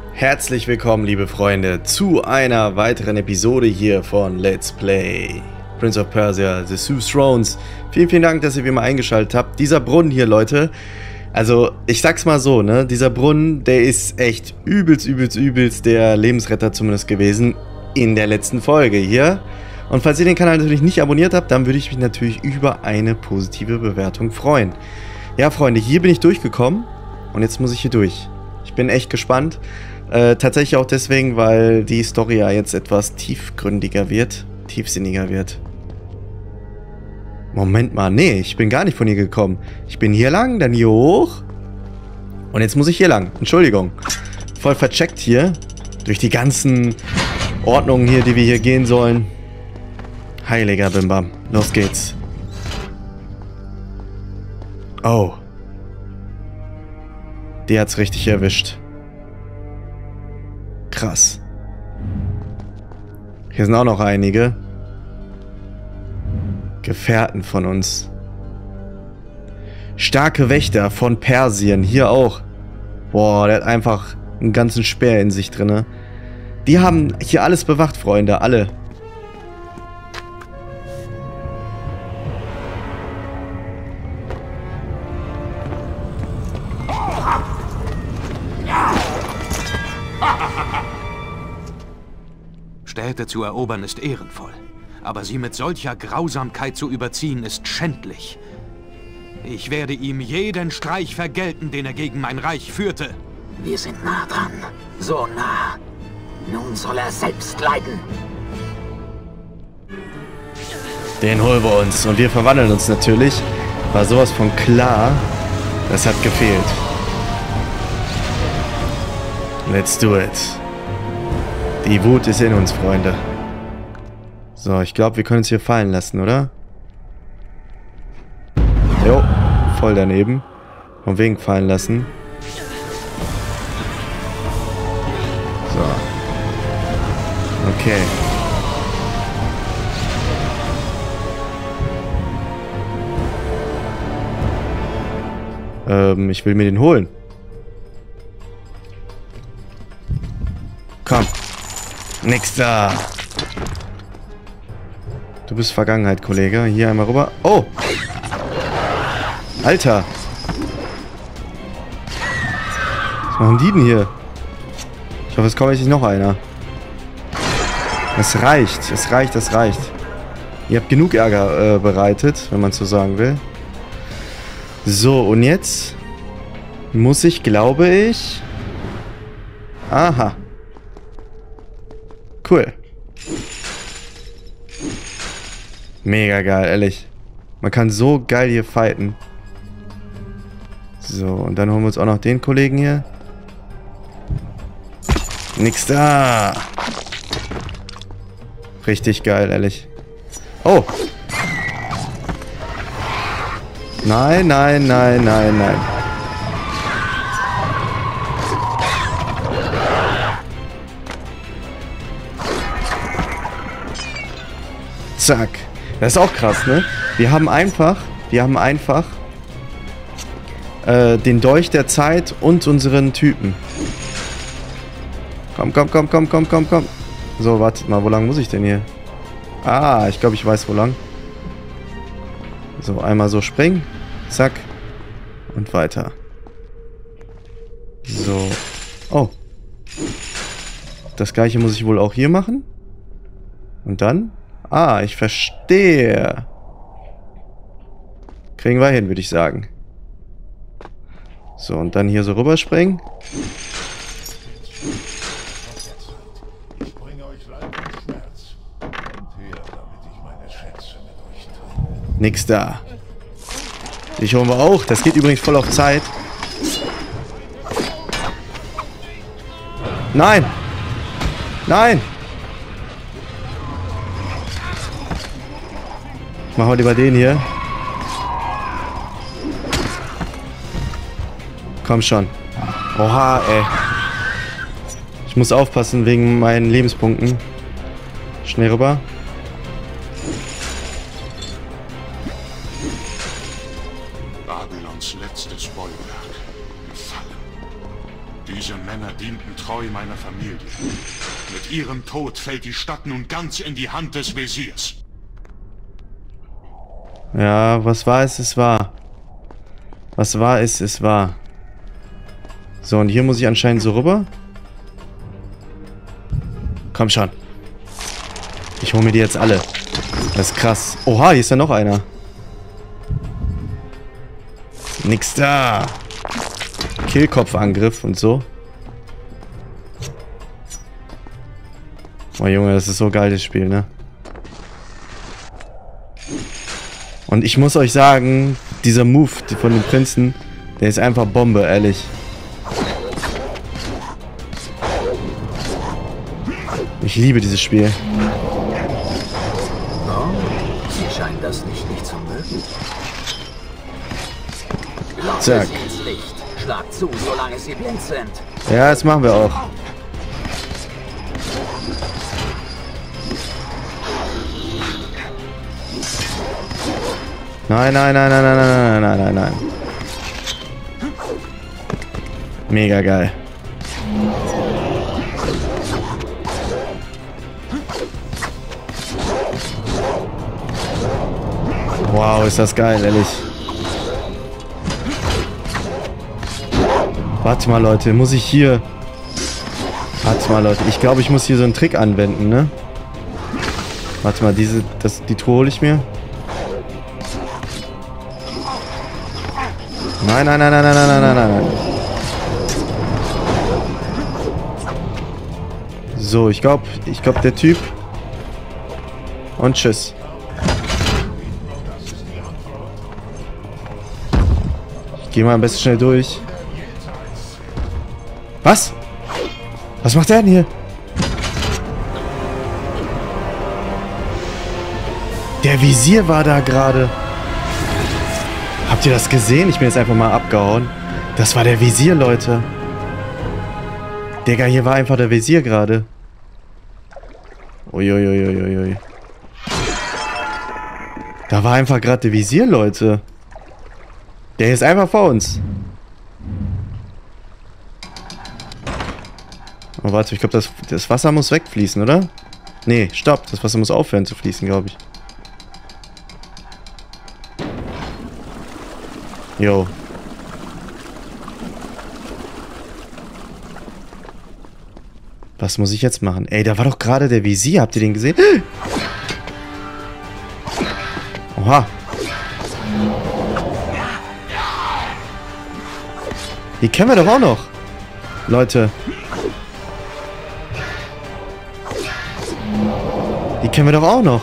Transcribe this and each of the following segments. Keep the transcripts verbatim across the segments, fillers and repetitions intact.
Herzlich willkommen, liebe Freunde, zu einer weiteren Episode hier von Let's Play Prince of Persia: The Two Thrones. Vielen, vielen Dank, dass ihr wieder mal eingeschaltet habt. Dieser Brunnen hier, Leute, also ich sag's mal so, ne, dieser Brunnen, der ist echt übelst, übelst, übelst der Lebensretter zumindest gewesen in der letzten Folge hier. Und falls ihr den Kanal natürlich nicht abonniert habt, dann würde ich mich natürlich über eine positive Bewertung freuen. Ja, Freunde, hier bin ich durchgekommen und jetzt muss ich hier durch. Ich bin echt gespannt. Äh, tatsächlich auch deswegen, weil die Story ja jetzt etwas tiefgründiger wird, tiefsinniger wird. Moment mal, nee, ich bin gar nicht von hier gekommen. Ich bin hier lang, dann hier hoch. Und jetzt muss ich hier lang. Entschuldigung. Voll vercheckt hier. Durch die ganzen Ordnungen hier, die wir hier gehen sollen. Heiliger Bimbam. Los geht's. Oh. Die hat's richtig erwischt. Krass. Hier sind auch noch einige Gefährten von uns. Starke Wächter von Persien. Hier auch. Boah, der hat einfach einen ganzen Speer in sich drinne. Die haben hier alles bewacht, Freunde. Alle. Städte zu erobern ist ehrenvoll, aber sie mit solcher Grausamkeit zu überziehen ist schändlich. Ich werde ihm jeden Streich vergelten, den er gegen mein Reich führte. Wir sind nah dran, so nah. Nun soll er selbst leiden. Den holen wir uns und wir verwandeln uns natürlich. War sowas von klar, das hat gefehlt. Let's do it. Die Wut ist in uns, Freunde. So, ich glaube, wir können uns hier fallen lassen, oder? Jo, voll daneben. Von wegen fallen lassen. So. Okay. Ähm, ich will mir den holen. Komm. Nix da. Du bist Vergangenheit, Kollege. Hier einmal rüber. Oh! Alter! Was machen die denn hier? Ich hoffe, es kommt jetzt nicht noch einer. Es reicht. Es reicht, es reicht. Ihr habt genug Ärger äh, bereitet, wenn man so sagen will. So, und jetzt muss ich, glaube ich... Aha. Cool. Mega geil, ehrlich. Man kann so geil hier fighten. So, und dann holen wir uns auch noch den Kollegen hier. Nix da. Richtig geil, ehrlich. Oh. Nein, nein, nein, nein, nein. Zack. Das ist auch krass, ne? Wir haben einfach, wir haben einfach äh, den Dolch der Zeit und unseren Typen. Komm, komm, komm, komm, komm, komm, komm. So, wartet mal, wo lang muss ich denn hier? Ah, ich glaube, ich weiß, wo lang. So, einmal so springen. Zack. Und weiter. So. Oh. Das gleiche muss ich wohl auch hier machen. Und dann... Ah, ich verstehe. Kriegen wir hin, würde ich sagen. So, und dann hier so rüberspringen. Ich bringe euch Leid und Schmerz. Kommt her, damit ich meine Schätze mit euch teile. Nix da. Ich holen wir auch. Das geht übrigens voll auf Zeit. Nein! Nein! Machen wir lieber den hier. Komm schon. Oha, ey. Ich muss aufpassen wegen meinen Lebenspunkten. Schnell rüber. Babylons letztes Bollwerk gefallen. Diese Männer dienten treu meiner Familie. Mit ihrem Tod fällt die Stadt nun ganz in die Hand des Wesirs. Ja, was war es, es war. Was war es, es war. So, und hier muss ich anscheinend so rüber. Komm schon. Ich hole mir die jetzt alle. Das ist krass. Oha, hier ist ja noch einer. Nix da. Killkopfangriff und so. Oh Junge, das ist so geil, das Spiel, ne? Und ich muss euch sagen, dieser Move von den Prinzen, der ist einfach Bombe, ehrlich. Ich liebe dieses Spiel. Oh, sie scheinen das nicht, nicht zu mögen. Zack. Sie ins Licht. Schlag zu, solange sie blind sind. Ja, das machen wir auch. Nein, nein, nein, nein, nein, nein, nein, nein, nein. Mega geil. Wow, ist das geil, ehrlich. Warte mal, Leute, muss ich hier... Warte mal, Leute, ich glaube, ich muss hier so einen Trick anwenden, ne? Warte mal, diese... Das, die Truhe hole ich mir. Nein, nein, nein, nein, nein, nein, nein, nein, nein. So, ich glaube, ich glaube, der Typ... Und tschüss. Ich gehe mal am besten schnell durch. Was? Was macht der denn hier? Der Visier war da gerade. Habt ihr das gesehen? Ich bin jetzt einfach mal abgehauen. Das war der Visier, Leute. Digga, hier war einfach der Visier gerade. Uiuiuiuiui. Da war einfach gerade der Visier, Leute. Der ist einfach vor uns. Oh, warte, ich glaube, das, das Wasser muss wegfließen, oder? Nee, stopp. Das Wasser muss aufhören zu fließen, glaube ich. Jo. Was muss ich jetzt machen? Ey, da war doch gerade der Visier. Habt ihr den gesehen? Oha. Die kennen wir doch auch noch. Leute. Die kennen wir doch auch noch.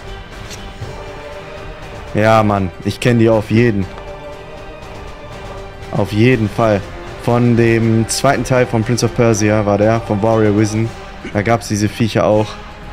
Ja, Mann. Ich kenne die auf jeden. Auf jeden Fall. Von dem zweiten Teil von Prince of Persia war der. Von Warrior Wizard. Da gab es diese Viecher auch.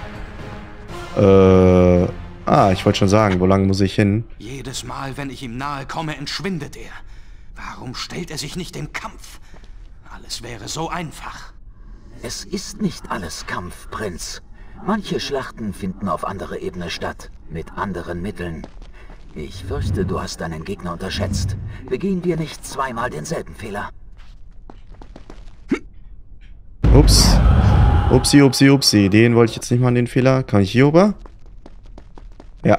Äh... Ah, ich wollte schon sagen, wo lange muss ich hin? Jedes Mal, wenn ich ihm nahe komme, entschwindet er. Warum stellt er sich nicht in Kampf? Alles wäre so einfach. Es ist nicht alles Kampf, Prinz. Manche Schlachten finden auf anderer Ebene statt, mit anderen Mitteln. Ich fürchte, du hast deinen Gegner unterschätzt. Begehen wir nicht zweimal denselben Fehler. Ups. Upsi, upsi, upsi. Den wollte ich jetzt nicht machen, den Fehler. Kann ich hier rüber? Ja.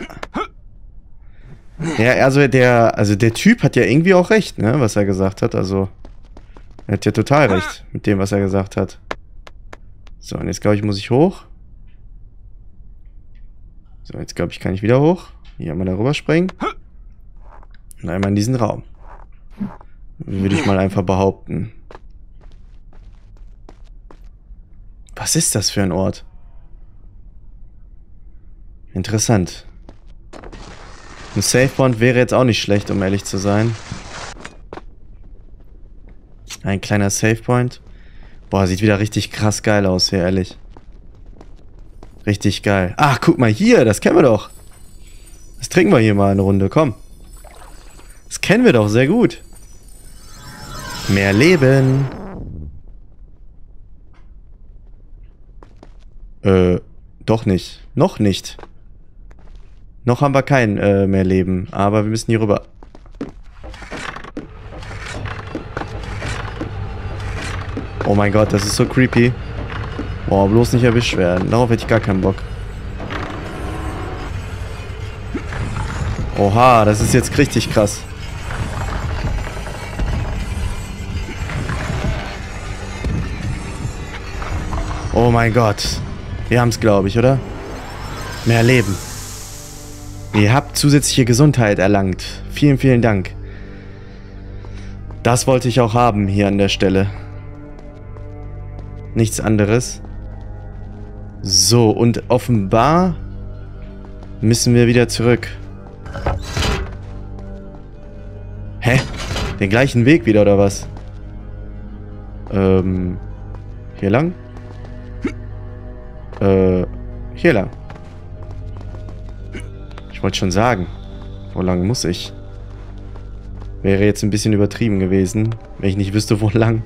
Ja, also der, also der Typ hat ja irgendwie auch recht, ne, was er gesagt hat. Also, er hat ja total recht mit dem, was er gesagt hat. So, und jetzt glaube ich, muss ich hoch. So, jetzt glaube ich, kann ich wieder hoch. Hier einmal darüber springen. Und einmal in diesen Raum. Würde ich mal einfach behaupten. Was ist das für ein Ort? Interessant. Ein Save Point wäre jetzt auch nicht schlecht, um ehrlich zu sein. Ein kleiner Save Point. Boah, sieht wieder richtig krass geil aus hier, ehrlich. Richtig geil. Ach, guck mal hier, das kennen wir doch. Das trinken wir hier mal eine Runde, komm. Das kennen wir doch sehr gut. Mehr Leben. Äh, doch nicht. Noch nicht. Noch haben wir kein äh, mehr Leben, aber wir müssen hier rüber. Oh mein Gott, das ist so creepy. Boah, bloß nicht erwischt werden. Darauf hätte ich gar keinen Bock. Oha, das ist jetzt richtig krass. Oh mein Gott. Wir haben es, glaube ich, oder? Mehr Leben. Ihr habt zusätzliche Gesundheit erlangt. Vielen, vielen Dank. Das wollte ich auch haben hier an der Stelle. Nichts anderes. So, und offenbar müssen wir wieder zurück. Hä? Den gleichen Weg wieder, oder was? Ähm... Hier lang? Äh... Hier lang. Ich wollte schon sagen. Wo lang muss ich? Wäre jetzt ein bisschen übertrieben gewesen, wenn ich nicht wüsste, wo lang.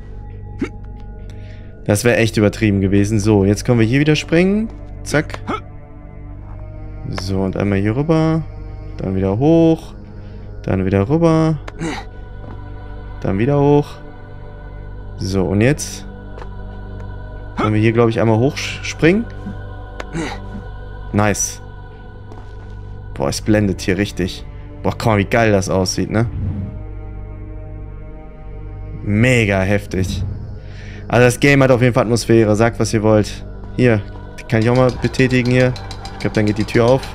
Das wäre echt übertrieben gewesen. So, jetzt können wir hier wieder springen. Zack. So, und einmal hier rüber. Dann wieder hoch. Dann wieder rüber. Dann wieder hoch. So, und jetzt können wir hier, glaube ich, einmal hochspringen. Nice. Boah, es blendet hier richtig. Boah, guck mal, wie geil das aussieht, ne? Mega heftig. Also das Game hat auf jeden Fall Atmosphäre. Sagt, was ihr wollt. Hier, kann ich auch mal betätigen hier. Ich glaube, dann geht die Tür auf.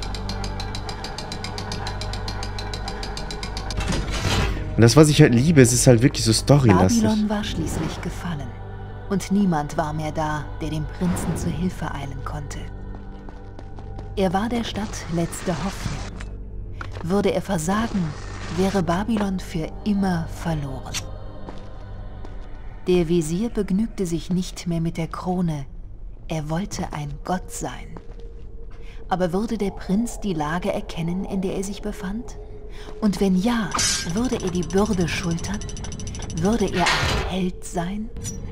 Und das, was ich halt liebe, es ist halt wirklich so storylastig. Babylon war schließlich gefallen. Und niemand war mehr da, der dem Prinzen zu Hilfe eilen konnte. Er war der Stadt letzte Hoffnung. Würde er versagen, wäre Babylon für immer verloren. Der Wesir begnügte sich nicht mehr mit der Krone. Er wollte ein Gott sein. Aber würde der Prinz die Lage erkennen, in der er sich befand? Und wenn ja, würde er die Bürde schultern? Würde er ein Held sein?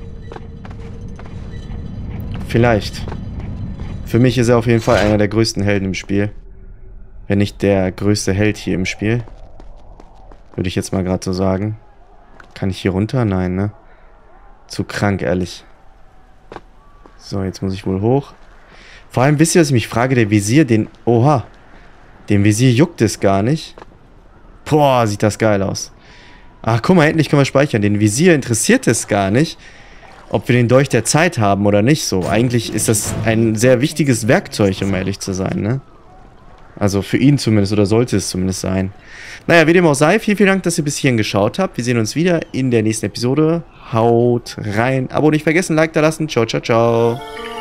Vielleicht. Für mich ist er auf jeden Fall einer der größten Helden im Spiel. Wenn nicht der größte Held hier im Spiel. Würde ich jetzt mal gerade so sagen. Kann ich hier runter? Nein, ne? Zu krank, ehrlich. So, jetzt muss ich wohl hoch. Vor allem, wisst ihr, was ich mich frage? Der Visier, den... Oha. Dem Visier juckt es gar nicht. Boah, sieht das geil aus. Ach, guck mal, endlich können wir speichern. Den Visier interessiert es gar nicht, ob wir den Dolch der Zeit haben oder nicht so. Eigentlich ist das ein sehr wichtiges Werkzeug, um ehrlich zu sein, ne? Also für ihn zumindest, oder sollte es zumindest sein. Naja, wie dem auch sei, vielen, vielen Dank, dass ihr bis hierhin geschaut habt. Wir sehen uns wieder in der nächsten Episode. Haut rein. Abo nicht vergessen, Like da lassen. Ciao, ciao, ciao.